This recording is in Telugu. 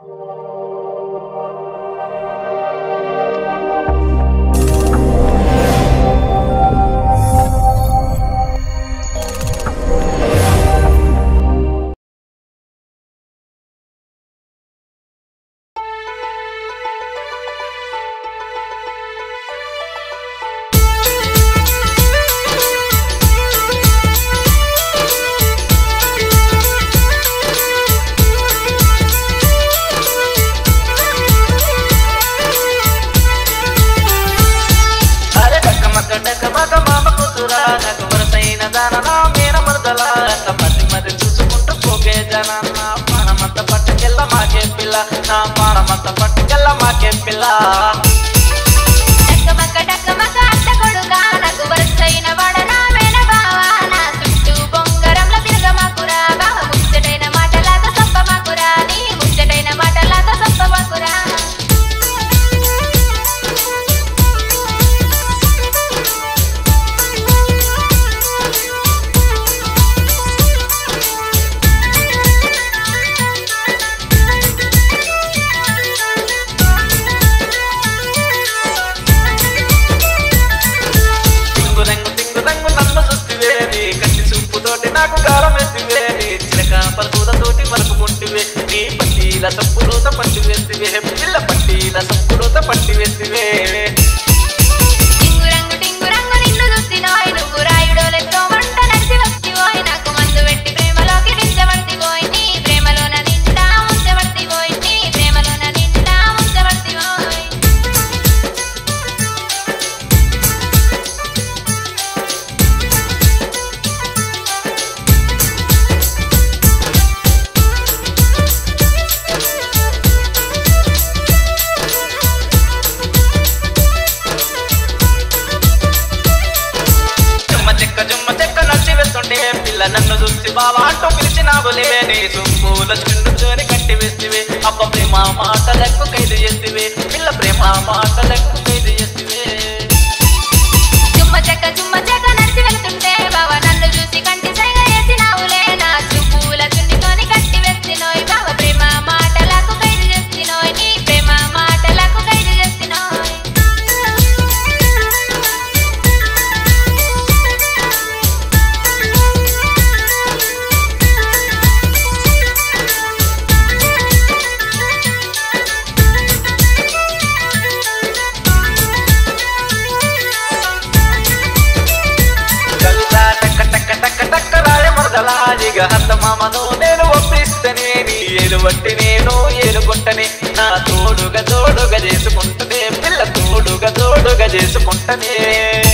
నన్ను చూసి బావా అంటూ పిలిచినావులేవే నీ సుంపుల చుండుతోని కట్టి వేస్తివే అబ్బ ప్రేమ మాటలకు ఖైదు చేస్తివే పిల్ల ప్రేమ మాటలకు ఖైదు చేస్తివే జుమ్మ చెక్క నడిచి వెళ్తుంటే బావా నన్ను చూసి కంటి సైగ చేసినావులే నా సుంపుల చుండుతోని కట్టి వేస్తినోయ్ బావ ప్రేమ మాటలకు ఖైదు చేస్తినోయ్ నీ ప్రేమ మాటలకు ఖైదు చేస్తినోయ్ హత్త మామను నేను ఒప్పిస్తనే నీ ఏలు బట్టి నేను ఏలుకుంటనే నా తోడుగా చేసుకుంటనే పిల్ల తోడుగా చేసుకుంటనే